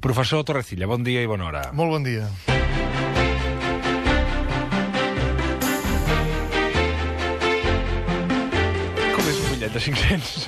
Professor Torrecilla, bon dia i bona hora. Molt bon dia. Com és un bitllet de 500?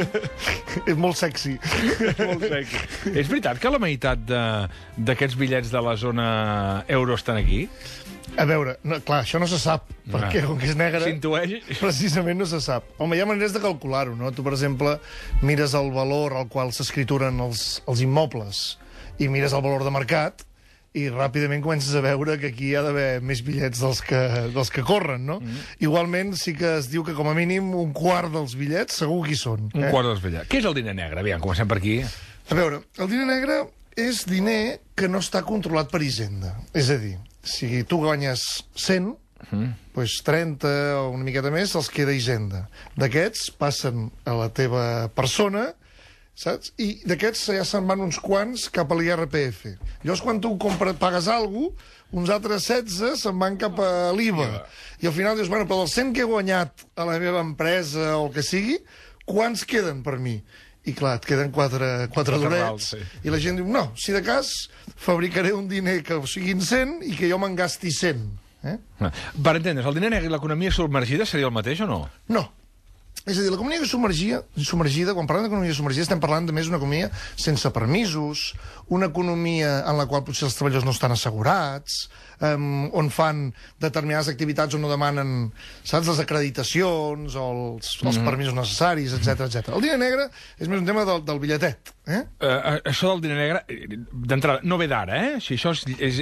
És molt sexy. Molt sexy. És veritat que la meitat d'aquests bitllets de la zona euro estan aquí? A veure, no, clar, això no se sap, perquè com que és negre, s'intueix? Precisament no se sap. Home, hi ha maneres de calcular-ho, no? Tu, per exemple, mires el valor al qual s'escrituren els immobles i mires el valor de mercat i ràpidament comences a veure que aquí hi ha d'haver més bitllets dels que corren, no? Igualment, sí que es diu que com a mínim un quart dels bitllets segur que hi són. Un quart dels bitllets. Què és el diner negre? Aviam, comencem per aquí. A veure, el diner negre és diner que no està controlat per Hisenda. És a dir, si tu guanyes 100, doncs 30 o una miqueta més els queda Hisenda. D'aquests passen a la teva persona, saps? I d'aquests ja se'n van uns quants cap a l'IRPF. Llavors, quan tu pagues alguna cosa, uns altres 16 se'n van cap a l'IVA. I al final dius, bueno, però dels 100 que he guanyat a la meva empresa o el que sigui, quants queden per mi? I clar, et queden quatre dolets. Sí. I la gent diu, no, si de cas fabricaré un diner que siguin 100 i que jo me'n gasti 100. Per entendre's, el diner negre i l'economia submergida seria el mateix o no? No. És a dir, l'economia submergida, quan parlem d'economia submergida, estem parlant de més d'una economia sense permisos, una economia en la qual potser els treballadors no estan assegurats, on fan determinades activitats on no demanen, saps, les acreditacions o els permisos necessaris, etc. El diner negre és més un tema del bitlletet. Això del diner negre, d'entrada, no ve d'ara, eh? Si això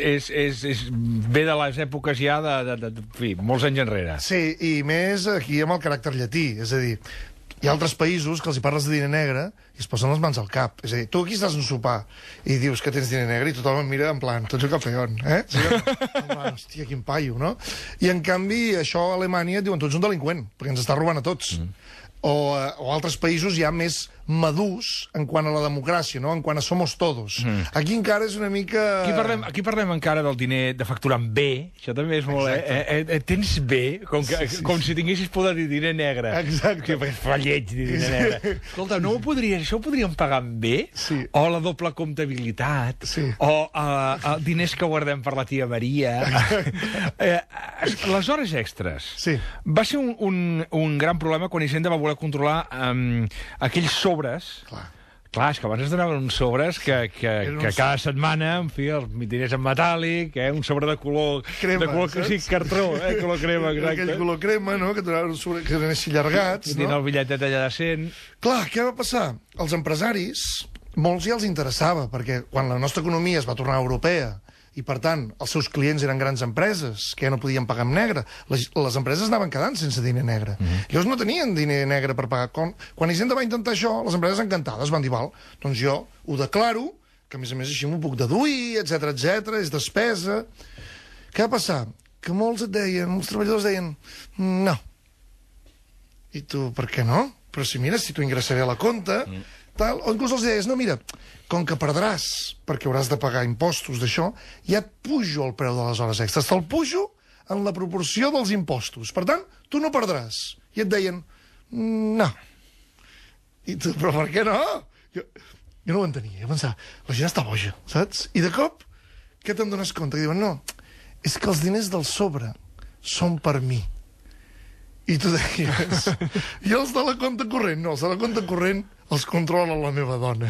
ve de les èpoques ja de molts anys enrere. Sí, i més aquí amb el caràcter llatí, és a dir, hi ha altres països que els hi parles de diner negre i es posen les mans al cap. És a dir, tu aquí estàs a un sopar i dius que tens diner negre i tothom em mira en plan, tots el campeón, eh? Sí, en plan, hòstia, quin paio, no? I en canvi, això a Alemanya et diuen, tu ets un delinqüent, perquè ens està robant a tots. O altres països ja més madurs en quant a la democràcia, no? En quant a somos todos. Aquí encara és una mica... Aquí parlem encara del diner de facturar amb B, això també és molt... Tens B, com si tinguessis poder dir diner negre. Exacte. Que fa lleig dir diner negre. Escolta, això ho podríem pagar amb B? Sí. O la doble comptabilitat? Sí. O diners que guardem per la tia Maria? Les hores extres. Sí. Va ser un gran problema quan Hisenda va voler controlar aquells sobres. Clar, és que abans es donaven uns sobres que cada setmana, en fi, els diners en metàl·lic, un sobre de color... Crema, de color, sí, cartró, color crema, exacte. Aquell color crema, no?, que donaven uns sobres que eren així llargats, no? Tenien el bitlletet allà de 100... Clar, què va passar? Els empresaris, molts ja els interessava, perquè quan la nostra economia es va tornar europea i, per tant, els seus clients eren grans empreses que ja no podien pagar amb negre, les empreses anaven quedant sense diner negre. Llavors no tenien diner negre per pagar. Quan Hisenda va intentar això, les empreses encantades van dir, val, doncs jo ho declaro, que a més així m'ho puc deduir, etc, és despesa. Què va passar? Que molts treballadors deien, no. I tu, per què no? Però si mira, si t'ho ingressaré a la compte... Tal, o inclús els deies, no, mira, com que perdràs, perquè hauràs de pagar impostos d'això, ja et pujo el preu de les hores extres. Te'l pujo en la proporció dels impostos. Per tant, tu no perdràs. I et deien, no. I tu, però per què no? Jo no ho entenia. Jo pensava, la gent està boja, saps? I de cop, què te'n dones compte? I diuen, no, és que els diners del sobre són per mi. I tu deies, i els de la compte corrent? No, els de la compte corrent els controla la meva dona.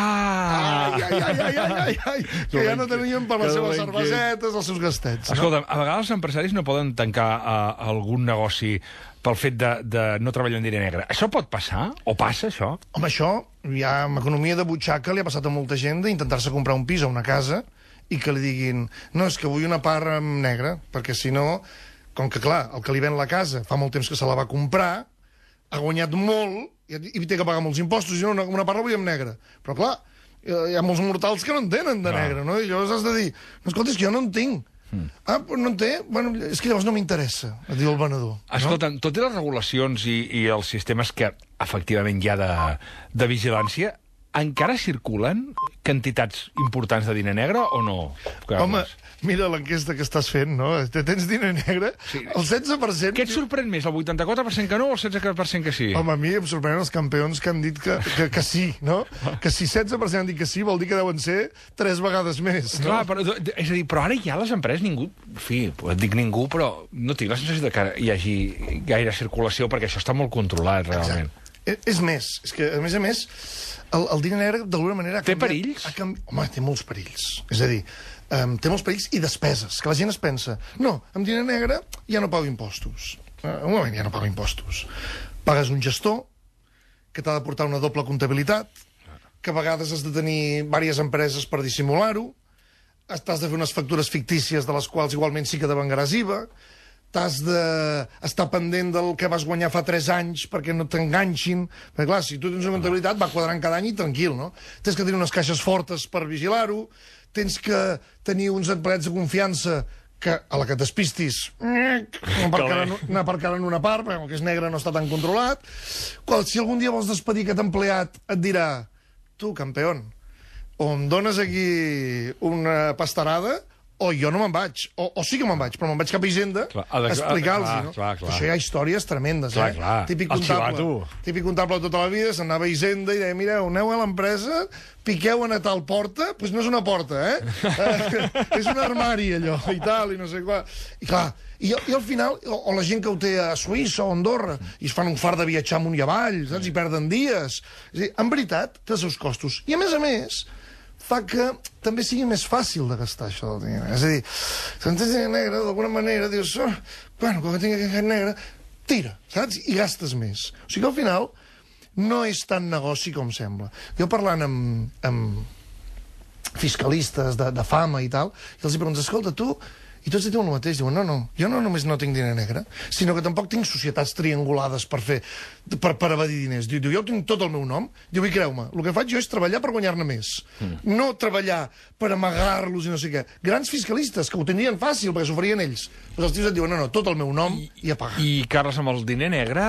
Ai, que ja no tenien per les seves cervesetes, els seus gastets. Escolta, a vegades els empresaris no poden tancar algun negoci pel fet de no treballar en diner negre. Això pot passar? O passa, això? Home, això, ja amb economia de butxaca li ha passat a molta gent d'intentar-se comprar un pis o una casa i que li diguin, no, és que vull una part en negre, perquè si no... Com que, clar, el que li ven la casa fa molt temps que se la va comprar, ha guanyat molt i té que pagar molts impostos, i no, una part la vull en negre. Però, clar, hi ha molts mortals que no en tenen de negre, no? I llavors has de dir, no, escolta, és que jo no en tinc. Però no en té? Bueno, és que llavors no m'interessa, et diu el venedor. Escolta, tot i les regulacions i els sistemes que efectivament hi ha de vigilància, encara circulen quantitats importants de diner negre o no? Home, mira l'enquesta que estàs fent, no? Tens diner negre? Sí. El 16%... Què et sorprèn més, el 84% que no o el 16% que sí? Home, a mi em sorprenen els campions que han dit que sí, no? Que si 16% han dit que sí, vol dir que deuen ser 3 vegades més, no? Clar, però, és a dir, però ara ja les empreses ningú... En fi, et dic ningú, però no tinc la sensació que hi hagi gaire circulació, perquè això està molt controlat, realment. Exacte. És més, és que, a més, el diner negre, d'alguna manera... Té perills? Home, té molts perills. És a dir, té molts perills i despeses, que la gent es pensa, no, amb diner negre ja no pago impostos. Un moment, ja no pago impostos. Pagues un gestor, que t'ha de portar una doble comptabilitat, que a vegades has de tenir diverses empreses per dissimular-ho, t'has de fer unes factures fictícies de les quals igualment sí que devengaràs IVA, t'has d'estar pendent del que vas guanyar fa 3 anys perquè no t'enganxin. Perquè, clar, si tu tens una comptabilitat, va quadrant cada any i tranquil, no? Tens que tenir unes caixes fortes per vigilar-ho, tens que tenir uns empleats de confiança que, a la que t'espistis, n'aparcaran una part, perquè el que és negre no està tan controlat. Si algun dia vols despedir aquest empleat, et dirà, tu, campeón, o em dones aquí una pastarada, o jo no me'n vaig, o sí que me'n vaig, però me'n vaig cap a Hisenda a explicar-los, no? Clar. Això hi ha històries tremendes, clar. Típic comptable tota la vida, s'anava a Hisenda i deia, mireu, aneu a l'empresa, piqueu a tal porta, doncs no és una porta, és un armari, allò, i tal, i no sé què. I clar, i al final, o la gent que ho té a Suïssa o a Andorra, i es fan un fart de viatjar amunt i avall, saps? I perden dies. És a dir, en veritat, té els seus costos. I a més, fa que també sigui més fàcil de gastar això del diner negre. És a dir, si tens diner negre, d'alguna manera, dius, bueno, quan tinc aquest negre, tira, saps? I gastes més. O sigui que al final no és tan negoci com sembla. Jo parlant amb fiscalistes de fama i tal, i els pregunto, escolta, tu... I tots diuen el mateix, diuen, no, jo no només no tinc diner negre, sinó que tampoc tinc societats triangulades per evadir diners. Diu, jo tinc tot el meu nom. Diu, i creu-me, el que faig jo és treballar per guanyar-ne més. No treballar per amagar-los i no sé què. Grans fiscalistes, que ho tindrien fàcil, perquè s'ho farien ells. Però els tios et diuen, no, tot el meu nom i a pagar. I, Carles, amb el diner negre...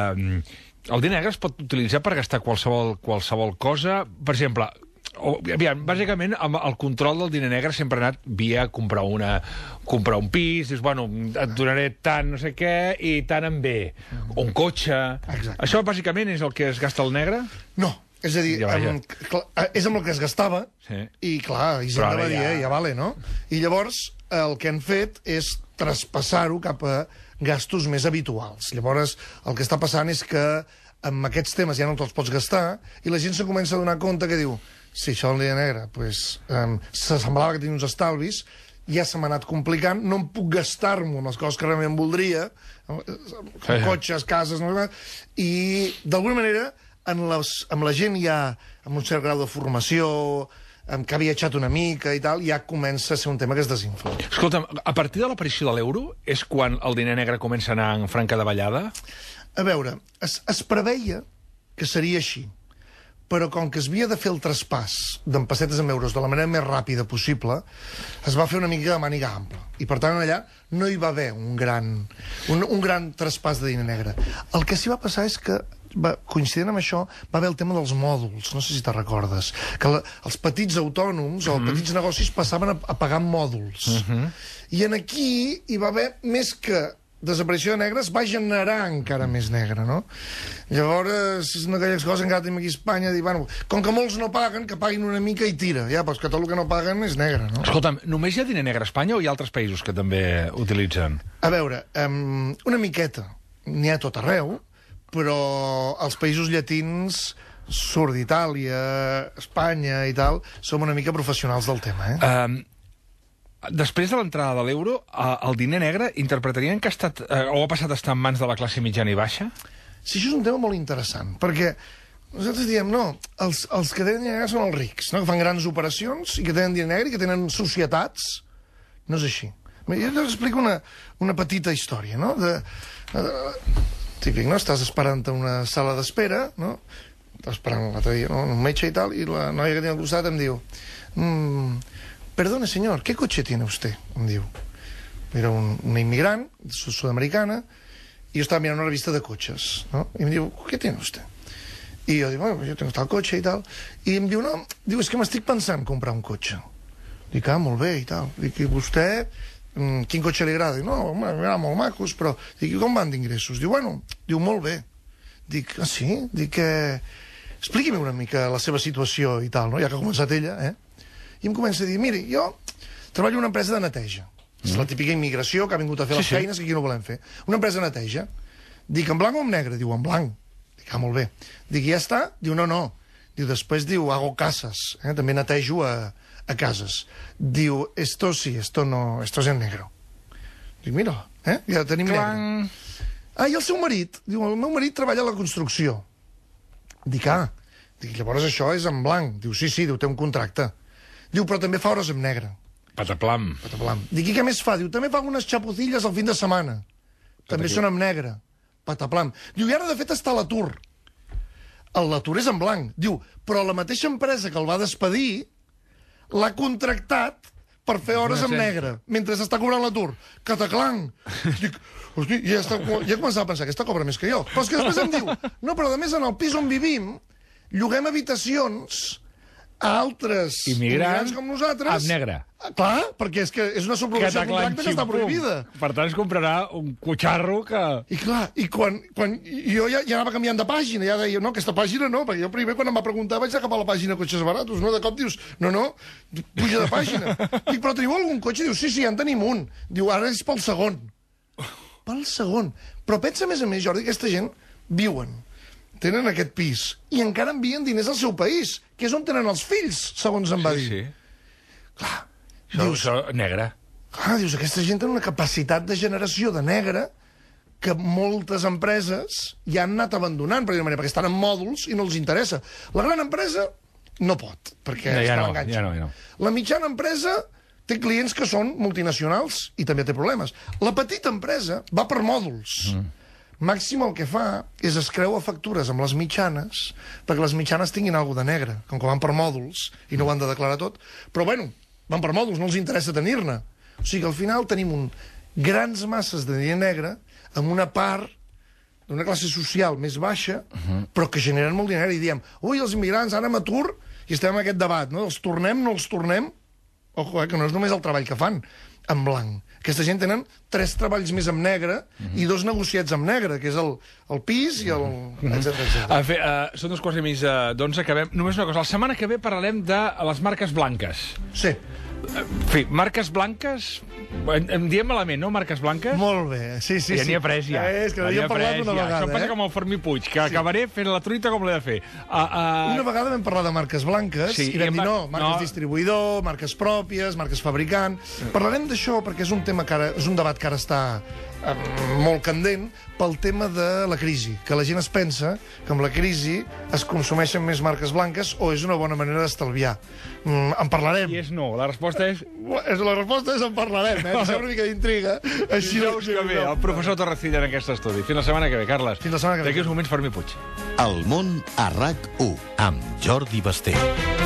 el diner negre es pot utilitzar per gastar qualsevol cosa. Per exemple... Aviam, bàsicament, amb el control del diner negre sempre ha anat via comprar un pis, dius, bueno, et donaré tant no sé què i tant en bé. Un cotxe... Exacte. Això, bàsicament, és el que es gasta el negre? No, és a dir, és amb el que es gastava, sí. I clar, Hisenda va dir, ja vale, no? I llavors el que han fet és traspassar-ho cap a gastos més habituals. Llavors, el que està passant és que amb aquests temes ja no te'ls pots gastar i la gent se comença a donar compte que diu si això del diner negre, se semblava que tenia uns estalvis, ja se m'ha anat complicant, no em puc gastar-m'ho amb les coses que realment voldria, cotxes, cases... I, d'alguna manera, amb la gent ja amb un cert grau de formació, que ha viatjat una mica i tal, ja comença a ser un tema que es desinfla. Escolta'm, a partir de l'aparició de l'euro és quan el diner negre comença a anar en franca davallada? A veure, es preveia que seria així, però com que es havia de fer el traspàs d'en pessetes en euros de la manera més ràpida possible, es va fer una mica de màniga ampla. I, per tant, allà no hi va haver un gran traspàs de diner negre. El que s'hi va passar és que, coincidint amb això, va haver el tema dels mòduls, no sé si te'n recordes, que els petits autònoms o els petits negocis passaven a pagar mòduls. I en aquí hi va haver més que desaparició de negres, va generar encara més negre, no? Llavors, és una d'aquelles coses, encara tenim aquí a Espanya, dir, bueno, com que molts no paguen, que paguin una mica i tira. Ja, però és que tot el que no paguen és negre, no? Escolta'm, només hi ha diner negre a Espanya o hi ha altres països que també utilitzen? A veure, una miqueta n'hi ha tot arreu, però els països llatins, surt d'Itàlia, Espanya i tal, som una mica professionals del tema, Després de l'entrada de l'euro, el diner negre interpretarien que ha passat a estar en mans de la classe mitjana i baixa? Sí, això és un tema molt interessant, perquè nosaltres diem, no, els que tenen diner negre són els rics, no? Que fan grans operacions i que tenen diner negre i que tenen societats. No és així. Jo t'explico una petita història, no? Típic, no? Estàs esperant a una sala d'espera, no? Estàs esperant l'altre dia, no? Un metge i tal, i la noia que tinc al costat em diu perdone, señor, ¿qué coche tiene usted? Em diu. Era una inmigrant sudamericana i jo estava mirant una revista de cotxes, no? I em diu, ¿qué tiene usted? I jo dic, bueno, jo tinc el cotxe i tal. I em diu, no, diu, és que m'estic pensant comprar un cotxe. Dic, molt bé i tal. Dic, i vostè, quin cotxe li agrada? Dic, no, m'agrada molt macos, però... Dic, i com van d'ingressos? Diu, bueno, diu, molt bé. Dic, sí? Dic, expliqui'm una mica la seva situació i tal, no? Ja que ha començat ella, I em comença a dir, miri, jo treballo en una empresa de neteja. És la típica immigració que ha vingut a fer les feines que aquí no volem fer. Una empresa de neteja. Dic, en blanc o en negre? Diu, en blanc. Dic, molt bé. Dic, ja està? Diu, no. Diu, després diu, hago casas. També netejo a cases. Diu, esto sí, esto no, esto es en negro. Dic, mira, ja tenim negre. I el seu marit? Diu, el meu marit treballa a la construcció. Dic, Dic, llavors això és en blanc. Diu, sí, diu, té un contracte. Diu, però també fa hores en negre. Pataplam. Dic, i què més fa? Diu, també fa unes xapocilles al fin de setmana. També són en negre. Pataplam. Diu, i ara de fet està a l'atur. L'atur és en blanc. Diu, però la mateixa empresa que el va despedir l'ha contractat per fer hores en negre, mentre s'està cobrant l'atur. Cataclang! Dic, hosti, ja he començat a pensar que aquesta cobra més que jo. Però és que després em diu, no, però a més en el pis on vivim lloguem habitacions a altres immigrants com nosaltres... En negre. Clar, perquè és que és una subrogació de contracte que està prohibida. Per tant, es comprarà un cotxarro que... I clar, i quan jo ja anava canviant de pàgina, ja deia, no, aquesta pàgina no, perquè jo primer quan em va preguntar vaig anar cap a la pàgina cotxes baratos, no? De cop dius, no, puja de pàgina. Dic, però teniu algun cotxe? Diu, sí, ja en tenim un. Diu, ara és pel segon. Pel segon. Però pensa més a més, Jordi, aquesta gent viuen, tenen aquest pis, i encara envien diners al seu país, que és on tenen els fills, segons em va dir. Sí. Clar, dius, negre. Clar, dius, aquesta gent té una capacitat de generació de negre que moltes empreses ja han anat abandonant, perquè estan en mòduls i no els interessa. La gran empresa no pot, perquè està en enganxa. Ja no. La mitjana empresa té clients que són multinacionals i també té problemes. La petita empresa va per mòduls. Màxim el que fa és es creua factures amb les mitjanes perquè les mitjanes tinguin alguna de negre, com que van per mòduls i no ho han de declarar tot. Però bueno, van per mòduls, no els interessa tenir-ne. O sigui que al final tenim grans masses de diner negre amb una part d'una classe social més baixa, però que generen molt diner. I diem, ui, els immigrants ara amb atur, i estem en aquest debat, no? Els tornem, no els tornem? Ojo, que no és només el treball que fan en blanc. Aquesta gent tenen 3 treballs més en negre i 2 negociats en negre, que és el pis i el... etcètera. Són 2:15 acabem. Només una cosa, la setmana que ve parlarem de les marques blanques. Sí. En fi, marques blanques... Em diem malament, no, marques blanques? Molt bé, sí. Ja n'hi ha pres, ja. És que n'hi ha parlat una vegada, Això passa com el Fermí Puig, que acabaré fent la truita com l'he de fer. Una vegada vam parlar de marques blanques i vam dir, no, marques distribuïdor, marques pròpies, marques fabricant... Parlarem d'això perquè és un tema que ara, és un debat que ara està molt candent pel tema de la crisi, que la gent es pensa que amb la crisi es consumeixen més marques blanques o és una bona manera d'estalviar. En parlarem. I és no, la resposta és... La resposta és en parlarem, Deixem una mica d'intriga. Dijous que ve, el professor Torrecilla en aquest estudi. Fins la setmana que ve, Carles. Fins la setmana que ve. D'aquí uns moments, Fermí Puig. El món a RAC1, amb Jordi Basté.